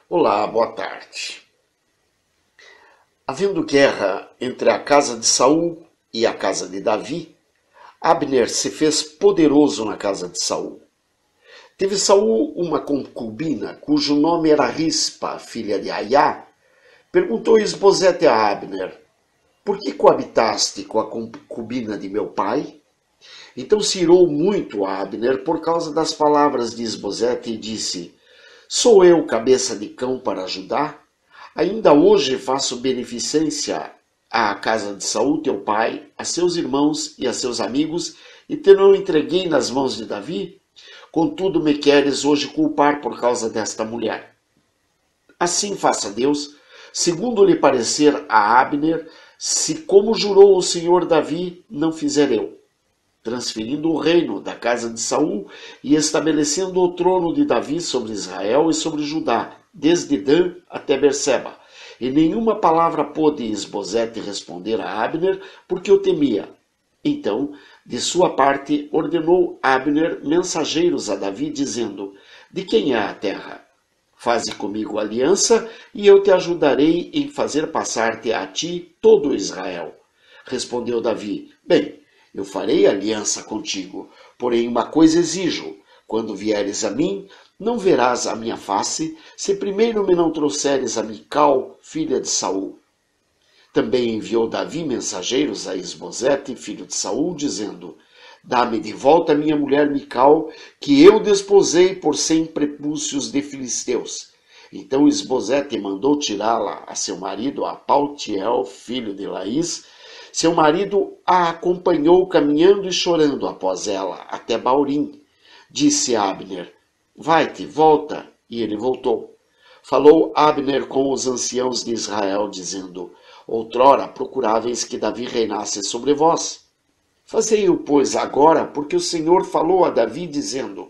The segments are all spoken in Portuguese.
Olá, boa tarde. Havendo guerra entre a casa de Saul e a casa de Davi, Abner se fez poderoso na casa de Saul. Teve Saul uma concubina, cujo nome era Rispa, filha de Aiá. Perguntou Isbosete a Abner: Por que coabitaste com a concubina de meu pai? Então se irou muito a Abner por causa das palavras de Isbosete e disse: Sou eu cabeça de cão para ajudar? Ainda hoje faço beneficência à casa de Saul, teu pai, a seus irmãos e a seus amigos, e te não entreguei nas mãos de Davi? Contudo me queres hoje culpar por causa desta mulher. Assim faça Deus, segundo lhe parecer a Abner, se como jurou o Senhor Davi, não fizer eu, transferindo o reino da casa de Saul e estabelecendo o trono de Davi sobre Israel e sobre Judá, desde Dan até Berseba. E nenhuma palavra pôde Isbosete responder a Abner, porque o temia. Então, de sua parte, ordenou Abner mensageiros a Davi, dizendo: De quem é a terra? Faze comigo aliança, e eu te ajudarei em fazer passar-te a ti todo Israel. Respondeu Davi: Bem, eu farei aliança contigo, porém uma coisa exijo: quando vieres a mim, não verás a minha face, se primeiro me não trouxeres a Mical, filha de Saul. Também enviou Davi mensageiros a Isbosete, filho de Saul, dizendo: Dá-me de volta minha mulher Mical, que eu desposei por 100 prepúcios de filisteus. Então Isbosete mandou tirá-la a seu marido, a Paltiel, filho de Laís. Seu marido a acompanhou caminhando e chorando após ela, até Baurim. Disse Abner: Vai-te, volta. E ele voltou. Falou Abner com os anciãos de Israel, dizendo: Outrora procuráveis que Davi reinasse sobre vós. Fazei-o, pois, agora, porque o Senhor falou a Davi, dizendo: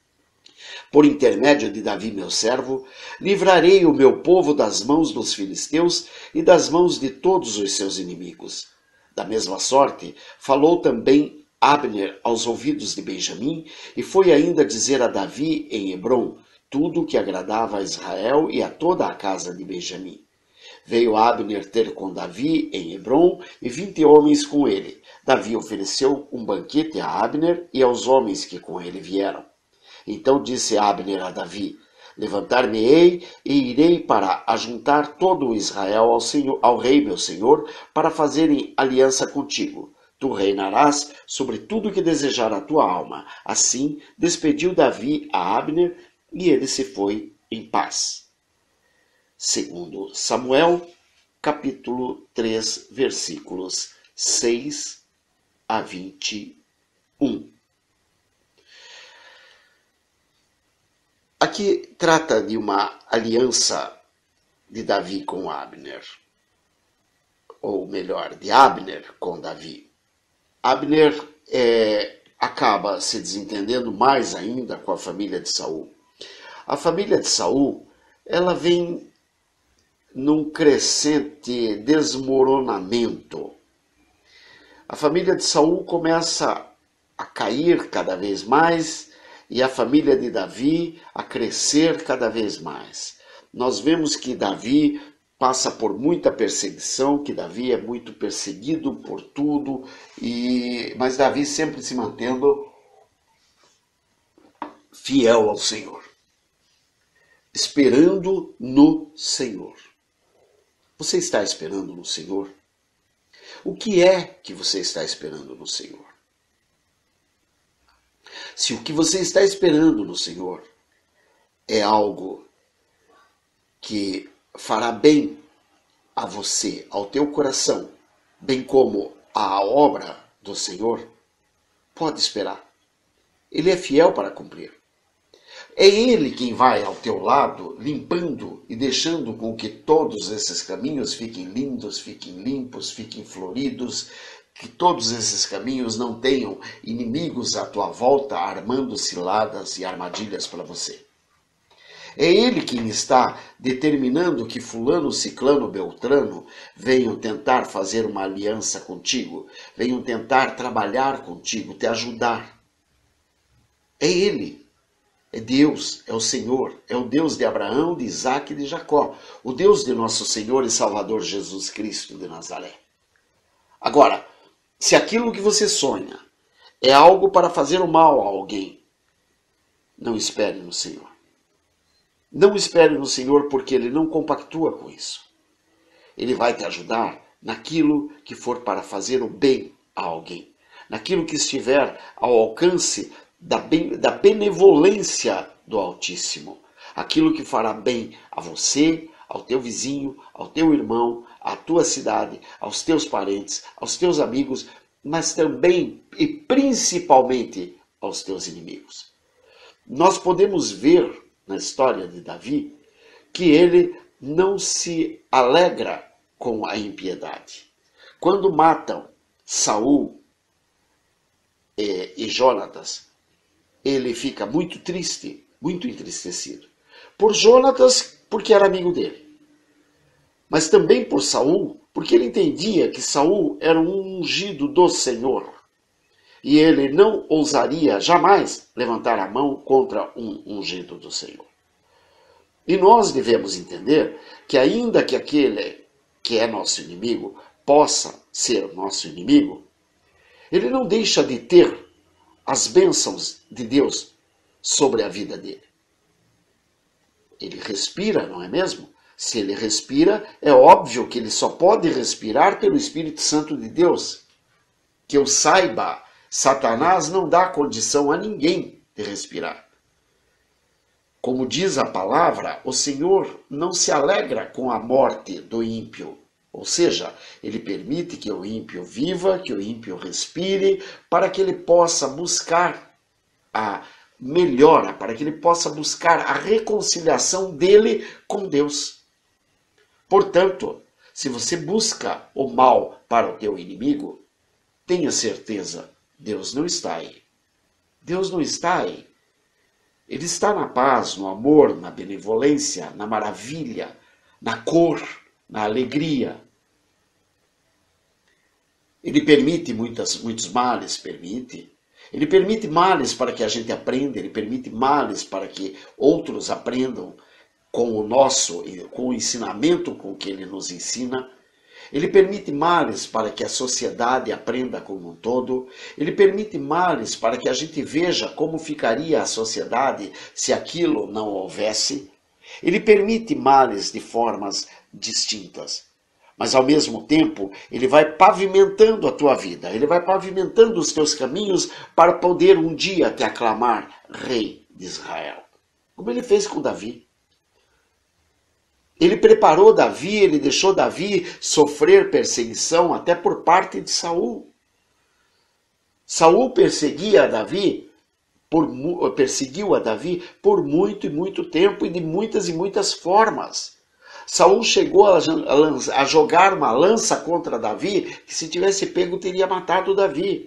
Por intermédio de Davi, meu servo, livrarei o meu povo das mãos dos filisteus e das mãos de todos os seus inimigos. Da mesma sorte, falou também Abner aos ouvidos de Benjamim, e foi ainda dizer a Davi em Hebrom tudo o que agradava a Israel e a toda a casa de Benjamim. Veio Abner ter com Davi em Hebrom e 20 homens com ele. Davi ofereceu um banquete a Abner e aos homens que com ele vieram. Então disse Abner a Davi: Levantar-me-ei e irei para ajuntar todo o Israel ao rei meu senhor, para fazerem aliança contigo. Tu reinarás sobre tudo que desejar a tua alma. Assim despediu Davi a Abner e ele se foi em paz. Segundo Samuel, capítulo 3, versículos 6 a 21. Aqui trata de uma aliança de Davi com Abner, ou melhor, de Abner com Davi. Abner acaba se desentendendo mais ainda com a família de Saul. A família de Saul, ela vem num crescente desmoronamento. A família de Saul começa a cair cada vez mais e a família de Davi a crescer cada vez mais. Nós vemos que Davi passa por muita perseguição, que Davi é muito perseguido por tudo, mas Davi sempre se mantendo fiel ao Senhor, esperando no Senhor. Você está esperando no Senhor? O que é que você está esperando no Senhor? Se o que você está esperando no Senhor é algo que fará bem a você, ao teu coração, bem como à obra do Senhor, pode esperar. Ele é fiel para cumprir. É Ele quem vai ao teu lado, limpando e deixando com que todos esses caminhos fiquem lindos, fiquem limpos, fiquem floridos, que todos esses caminhos não tenham inimigos à tua volta, armando ciladas e armadilhas para você. É Ele quem está determinando que fulano, ciclano, beltrano venham tentar fazer uma aliança contigo, venham tentar trabalhar contigo, te ajudar. É Ele. É Deus, é o Senhor, é o Deus de Abraão, de Isaac e de Jacó, o Deus de nosso Senhor e Salvador Jesus Cristo de Nazaré. Agora, se aquilo que você sonha é algo para fazer o mal a alguém, não espere no Senhor. Não espere no Senhor, porque Ele não compactua com isso. Ele vai te ajudar naquilo que for para fazer o bem a alguém, naquilo que estiver ao alcance da benevolência do Altíssimo, aquilo que fará bem a você, ao teu vizinho, ao teu irmão, à tua cidade, aos teus parentes, aos teus amigos, mas também e principalmente aos teus inimigos. Nós podemos ver na história de Davi que ele não se alegra com a impiedade. Quando matam Saul e Jonatas, ele fica muito triste, muito entristecido. Por Jonatas, porque era amigo dele. Mas também por Saul, porque ele entendia que Saul era um ungido do Senhor. E ele não ousaria jamais levantar a mão contra um ungido do Senhor. E nós devemos entender que ainda que aquele que é nosso inimigo possa ser nosso inimigo, ele não deixa de ter as bênçãos de Deus sobre a vida dele. Ele respira, não é mesmo? Se ele respira, é óbvio que ele só pode respirar pelo Espírito Santo de Deus. Que eu saiba, Satanás não dá condição a ninguém de respirar. Como diz a palavra, o Senhor não se alegra com a morte do ímpio. Ou seja, ele permite que o ímpio viva, que o ímpio respire, para que ele possa buscar a melhora, para que ele possa buscar a reconciliação dele com Deus. Portanto, se você busca o mal para o teu inimigo, tenha certeza, Deus não está aí. Deus não está aí. Ele está na paz, no amor, na benevolência, na maravilha, na cor, na alegria. Ele permite muitos males, permite. Ele permite males para que a gente aprenda, ele permite males para que outros aprendam com o ensinamento com que ele nos ensina. Ele permite males para que a sociedade aprenda como um todo. Ele permite males para que a gente veja como ficaria a sociedade se aquilo não houvesse. Ele permite males de formas distintas. Mas ao mesmo tempo, ele vai pavimentando a tua vida. Ele vai pavimentando os teus caminhos para poder um dia te aclamar Rei de Israel. Como ele fez com Davi. Ele preparou Davi, ele deixou Davi sofrer perseguição até por parte de Saul. Saul perseguiu a Davi por muito e muito tempo e de muitas e muitas formas. Saul chegou a jogar uma lança contra Davi, que se tivesse pego teria matado Davi.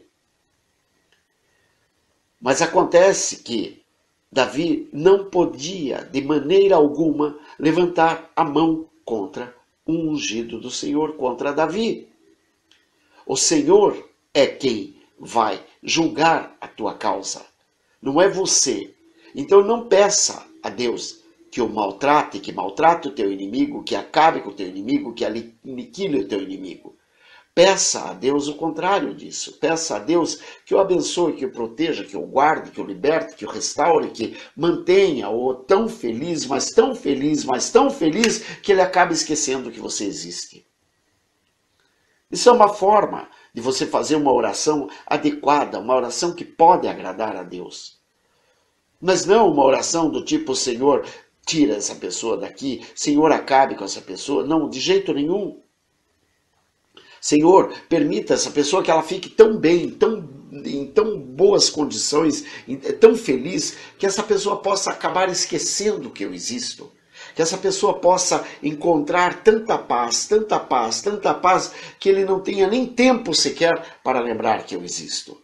Mas acontece que Davi não podia, de maneira alguma, levantar a mão contra um ungido do Senhor, contra Davi. O Senhor é quem vai julgar a tua causa, não é você. Então não peça a Deus que o maltrate, que maltrate o teu inimigo, que acabe com o teu inimigo, que aniquile o teu inimigo. Peça a Deus o contrário disso. Peça a Deus que o abençoe, que o proteja, que o guarde, que o liberte, que o restaure, que mantenha-o tão feliz, mas tão feliz, mas tão feliz, que ele acabe esquecendo que você existe. Isso é uma forma de você fazer uma oração adequada, uma oração que pode agradar a Deus. Mas não uma oração do tipo, Senhor, tira essa pessoa daqui, Senhor, acabe com essa pessoa. Não, de jeito nenhum. Senhor, permita essa pessoa que ela fique tão bem, em tão boas condições, tão feliz, que essa pessoa possa acabar esquecendo que eu existo. Que essa pessoa possa encontrar tanta paz, tanta paz, tanta paz, que ele não tenha nem tempo sequer para lembrar que eu existo.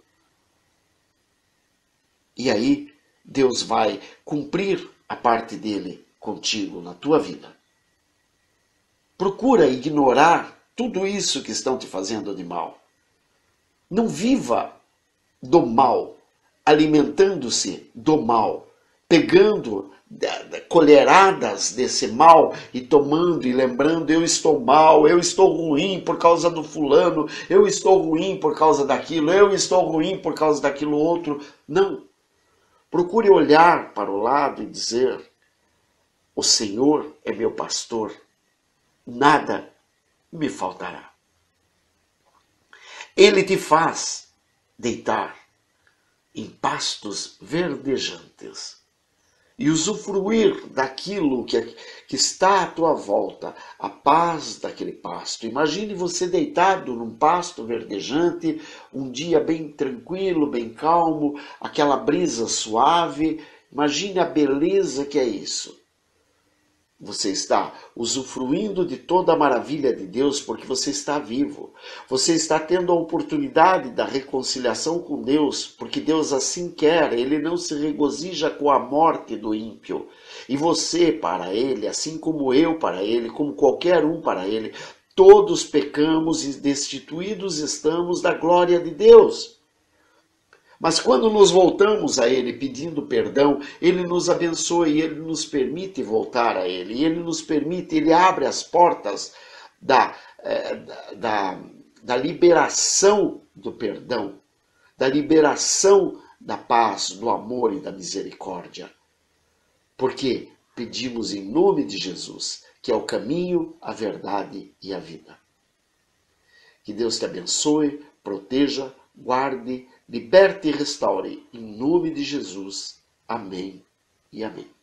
E aí, Deus vai cumprir a parte dele contigo, na tua vida. Procura ignorar tudo isso que estão te fazendo de mal. Não viva do mal, alimentando-se do mal, pegando colheradas desse mal e tomando e lembrando, eu estou mal, eu estou ruim por causa do fulano, eu estou ruim por causa daquilo, eu estou ruim por causa daquilo outro. Não. Procure olhar para o lado e dizer, o Senhor é meu pastor, nada me faltará. Ele te faz deitar em pastos verdejantes e usufruir daquilo que está à tua volta, a paz daquele pasto. Imagine você deitado num pasto verdejante, um dia bem tranquilo, bem calmo, aquela brisa suave. Imagine a beleza que é isso. Você está usufruindo de toda a maravilha de Deus porque você está vivo. Você está tendo a oportunidade da reconciliação com Deus, porque Deus assim quer. Ele não se regozija com a morte do ímpio. E você para Ele, assim como eu para Ele, como qualquer um para Ele, todos pecamos e destituídos estamos da glória de Deus. Mas quando nos voltamos a Ele pedindo perdão, Ele nos abençoa e Ele nos permite voltar a Ele. E Ele nos permite, Ele abre as portas da liberação do perdão, da liberação da paz, do amor e da misericórdia. Porque pedimos em nome de Jesus, que é o caminho, a verdade e a vida. Que Deus te abençoe, proteja, guarde, liberte e restaure. Em nome de Jesus. Amém e amém.